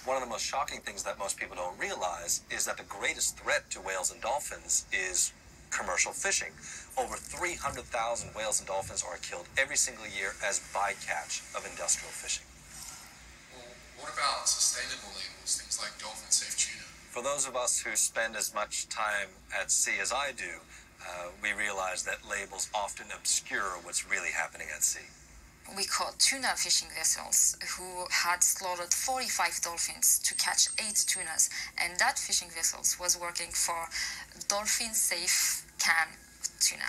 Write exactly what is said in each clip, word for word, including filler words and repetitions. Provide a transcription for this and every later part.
One of the most shocking things that most people don't realize is that the greatest threat to whales and dolphins is commercial fishing. Over three hundred thousand whales and dolphins are killed every single year as bycatch of industrial fishing. Well, what about sustainable labels, things like Dolphin Safe Tuna? For those of us who spend as much time at sea as I do, uh, we realize that labels often obscure what's really happening at sea. We caught tuna fishing vessels who had slaughtered forty-five dolphins to catch eight tunas, and that fishing vessels was working for Dolphin Safe Tuna.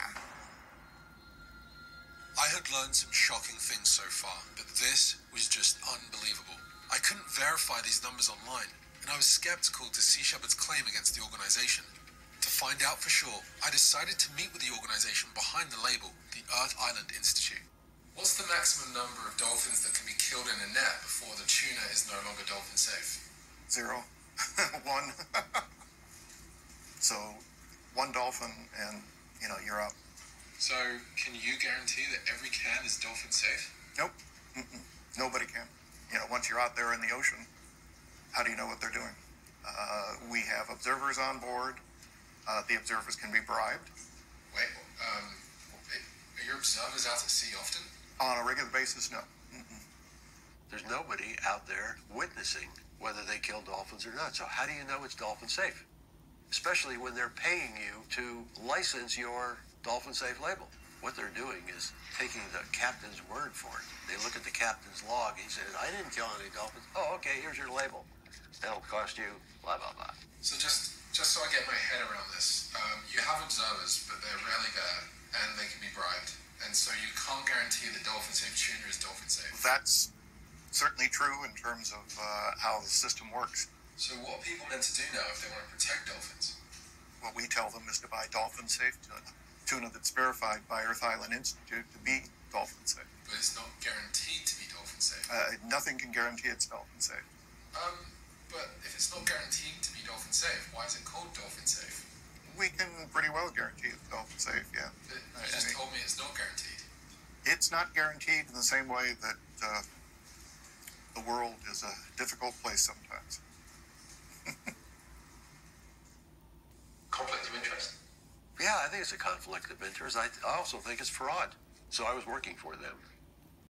I had learned some shocking things so far, but this was just unbelievable. I couldn't verify these numbers online, and I was skeptical to Sea Shepherd's claim against the organization. To find out for sure, I decided to meet with the organization behind the label, the Earth Island Institute. What's the maximum number of dolphins that can be killed in a net before the tuna is no longer dolphin safe? Zero. One. So, one dolphin and, you know, you're out. So, can you guarantee that every can is dolphin safe? Nope. Mm-mm. Nobody can. You know, once you're out there in the ocean, how do you know what they're doing? Uh, we have observers on board. Uh, the observers can be bribed. Wait, um, are your observers out at sea often? On a regular basis, no. Mm-mm. There's nobody out there witnessing whether they kill dolphins or not. So how do you know it's dolphin safe? Especially when they're paying you to license your dolphin safe label. What they're doing is taking the captain's word for it. They look at the captain's log. He says, I didn't kill any dolphins. Oh, okay, here's your label. That'll cost you blah, blah, blah. So just, just so I get my head around this, um, you have observers, but they're rarely there, and they can be bribed. And so you can't guarantee that Dolphin Safe Tuna is dolphin safe. That's certainly true in terms of uh, how the system works. So what are people meant to do now if they want to protect dolphins? What we tell them is to buy Dolphin Safe Tuna, tuna that's verified by Earth Island Institute to be dolphin safe. But it's not guaranteed to be dolphin safe. Uh, nothing can guarantee it's dolphin safe. Um, but if it's not guaranteed to be dolphin safe, why is it called dolphin safe? We can pretty well guarantee it's dolphin safe, yeah. But you just told me it's not guaranteed. It's not guaranteed in the same way that uh, the world is a difficult place sometimes. Conflict of interest? Yeah, I think it's a conflict of interest. I, I also think it's fraud. So I was working for them.